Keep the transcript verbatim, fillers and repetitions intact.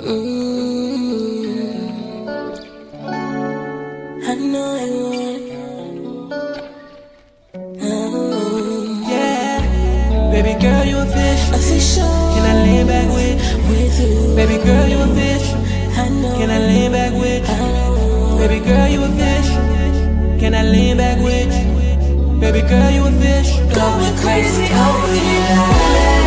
I know I want. Oh. Yeah, baby girl, you a fish. A fish. Can I lay back with with you? Baby girl, you a fish. I know. Can I lay back with? I know. Baby girl, you a fish. Can I lay back with? Baby girl, you a fish. Going crazy over you.